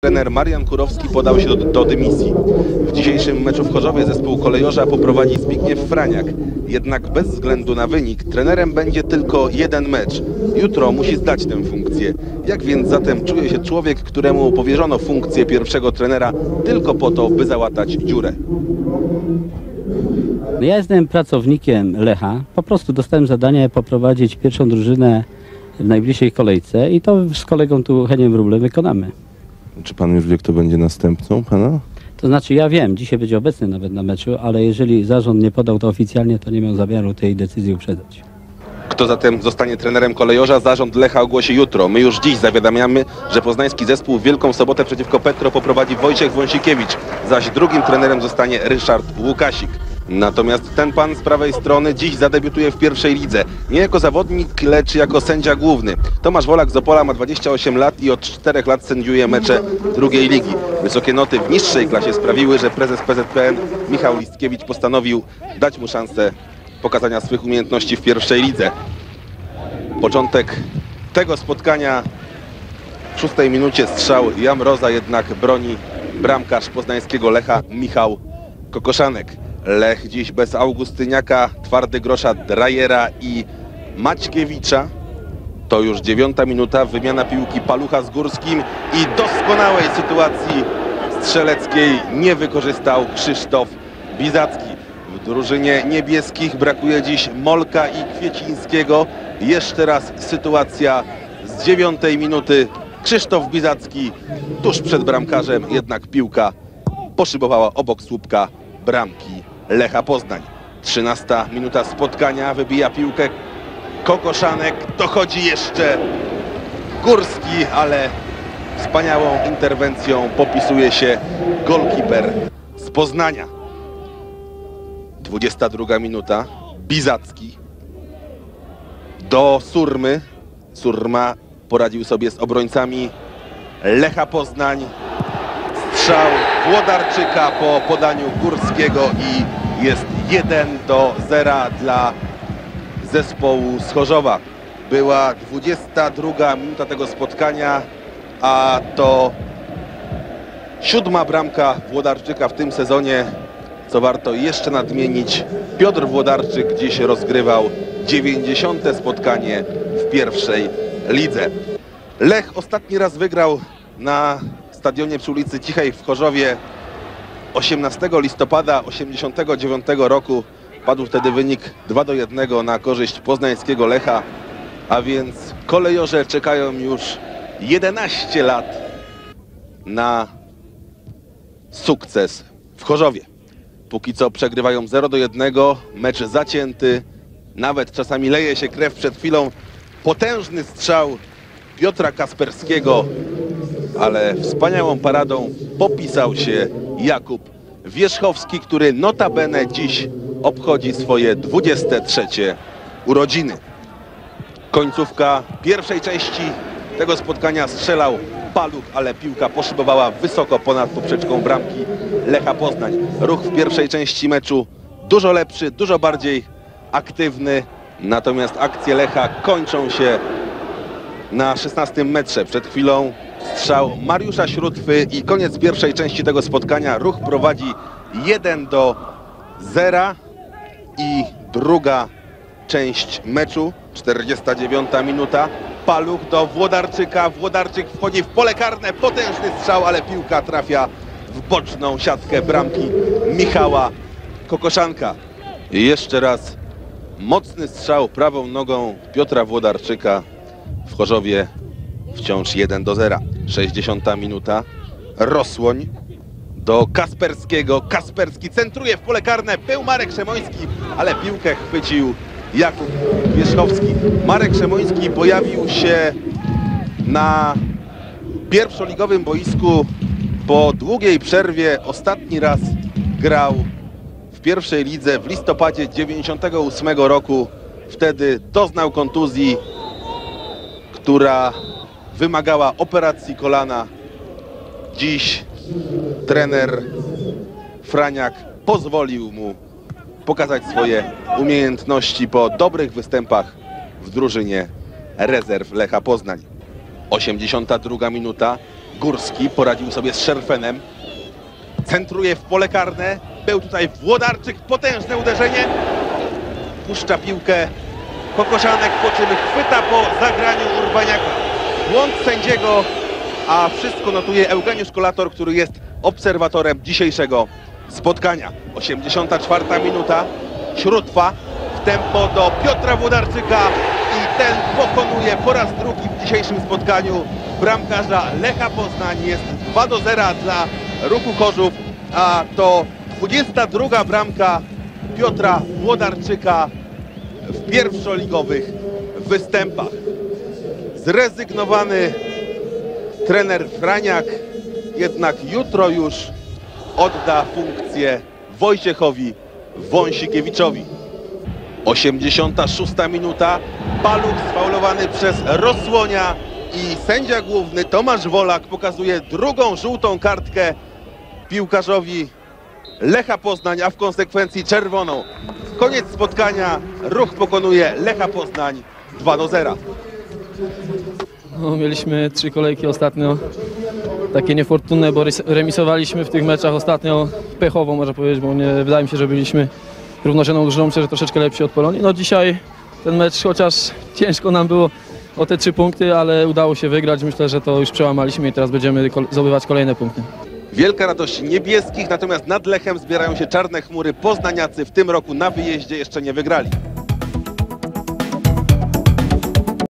trener Marian Kurowski podał się do dymisji. W dzisiejszym meczu w Chorzowie zespół Kolejorza poprowadzi Zbigniew Franiak. Jednak bez względu na wynik trenerem będzie tylko jeden mecz. Jutro musi zdać tę funkcję. Jak więc zatem czuje się człowiek, któremu powierzono funkcję pierwszego trenera tylko po to, by załatać dziurę? Ja jestem pracownikiem Lecha. Po prostu dostałem zadanie poprowadzić pierwszą drużynę w najbliższej kolejce i to z kolegą tu Heniem Wróblem wykonamy. Czy pan już wie, kto będzie następcą pana? To znaczy ja wiem, dzisiaj będzie obecny nawet na meczu, ale jeżeli zarząd nie podał to oficjalnie, to nie miał zamiaru tej decyzji uprzedzać. Kto zatem zostanie trenerem Kolejorza, zarząd Lecha ogłosi jutro. My już dziś zawiadamiamy, że poznański zespół w Wielką Sobotę przeciwko Petro poprowadzi Wojciech Wąsikiewicz, zaś drugim trenerem zostanie Ryszard Łukasik. Natomiast ten pan z prawej strony dziś zadebiutuje w pierwszej lidze. Nie jako zawodnik, lecz jako sędzia główny. Tomasz Wolak z Opola ma 28 lat i od 4 lat sędziuje mecze drugiej ligi. Wysokie noty w niższej klasie sprawiły, że prezes PZPN Michał Listkiewicz postanowił dać mu szansę pokazania swych umiejętności w pierwszej lidze. Początek tego spotkania w 6 minucie strzał Jamroza, jednak broni bramkarz poznańskiego Lecha Michał Kokoszanek. Lech dziś bez Augustyniaka, Twardy-Grosza, Drajera i Maćkiewicza. To już 9 minuta, wymiana piłki Palucha z Górskim i doskonałej sytuacji strzeleckiej nie wykorzystał Krzysztof Bizacki. W drużynie niebieskich brakuje dziś Molka i Kwiecińskiego. Jeszcze raz sytuacja z 9 minuty. Krzysztof Bizacki tuż przed bramkarzem, jednak piłka poszybowała obok słupka bramki Lecha Poznań. 13 minuta spotkania, wybija piłkę Kokoszanek, dochodzi jeszcze Górski, ale wspaniałą interwencją popisuje się golkiper z Poznania. 22 minuta, Bizacki do Surmy. Surma poradził sobie z obrońcami Lecha Poznań. Strzał Włodarczyka po podaniu Górskiego i jest 1-0 dla zespołu z Chorzowa. Była 22 minuta tego spotkania, a to 7. bramka Włodarczyka w tym sezonie. Co warto jeszcze nadmienić, Piotr Włodarczyk dziś rozgrywał 90. spotkanie w pierwszej lidze. Lech ostatni raz wygrał na stadionie przy ulicy Cichej w Chorzowie 18 listopada 1989 roku. Padł wtedy wynik 2-1 na korzyść poznańskiego Lecha, a więc Kolejorze czekają już 11 lat na sukces w Chorzowie. Póki co przegrywają 0-1, mecz zacięty, nawet czasami leje się krew. Przed chwilą potężny strzał Piotra Kasperskiego, ale wspaniałą paradą popisał się Jakub Wierzchowski, który notabene dziś obchodzi swoje 23 urodziny. Końcówka pierwszej części tego spotkania, strzelał Paluch, ale piłka poszybowała wysoko ponad poprzeczką bramki Lecha Poznań. Ruch w pierwszej części meczu dużo lepszy, dużo bardziej aktywny, natomiast akcje Lecha kończą się na 16 metrze. Przed chwilą strzał Mariusza Śrótwy i koniec pierwszej części tego spotkania. Ruch prowadzi 1-0 i druga część meczu, 49 minuta. Paluch do Włodarczyka, Włodarczyk wchodzi w pole karne, potężny strzał, ale piłka trafia w boczną siatkę bramki Michała Kokoszanka. I jeszcze raz mocny strzał prawą nogą Piotra Włodarczyka. W Chorzowie wciąż 1-0. 60 minuta. Rosłoń do Kasperskiego. Kasperski centruje w pole karne. Był Marek Szemoński, ale piłkę chwycił Jakub Wierzchowski. Marek Szemoński pojawił się na pierwszoligowym boisku po długiej przerwie. Ostatni raz grał w pierwszej lidze w listopadzie 98 roku. Wtedy doznał kontuzji, która wymagała operacji kolana. Dziś trener Franiak pozwolił mu pokazać swoje umiejętności po dobrych występach w drużynie rezerw Lecha Poznań. 82 minuta. Górski poradził sobie z Szerfenem. Centruje w pole karne. Był tutaj Włodarczyk, potężne uderzenie. Puszcza piłkę Kokosianek, po czym chwyta po zagraniu Urbaniaka. Błąd sędziego, a wszystko notuje Eugeniusz Kolator, który jest obserwatorem dzisiejszego spotkania. 84 minuta. Śródfa w tempo do Piotra Włodarczyka i ten pokonuje po raz drugi w dzisiejszym spotkaniu bramkarza Lecha Poznań. Jest 2-0 dla Ruchu Chorzów, a to 22 bramka Piotra Włodarczyka w pierwszoligowych występach. Zrezygnowany trener Franiak jednak jutro już odda funkcję Wojciechowi Wąsikiewiczowi. 86 minuta. Paluch sfaulowany przez Rosłonia i sędzia główny Tomasz Wolak pokazuje drugą żółtą kartkę piłkarzowi Lecha Poznań, a w konsekwencji czerwoną. Koniec spotkania. Ruch pokonuje Lecha Poznań 2-0. No, mieliśmy 3 kolejki ostatnio takie niefortunne, bo remisowaliśmy w tych meczach ostatnio pechowo, można powiedzieć, bo nie wydaje mi się, że byliśmy równorzędną drużyną, myślę, że troszeczkę lepsi od Polonii. No dzisiaj ten mecz, chociaż ciężko nam było o te 3 punkty, ale udało się wygrać. Myślę, że to już przełamaliśmy i teraz będziemy zdobywać kolejne punkty. Wielka radość niebieskich, natomiast nad Lechem zbierają się czarne chmury. Poznaniacy w tym roku na wyjeździe jeszcze nie wygrali.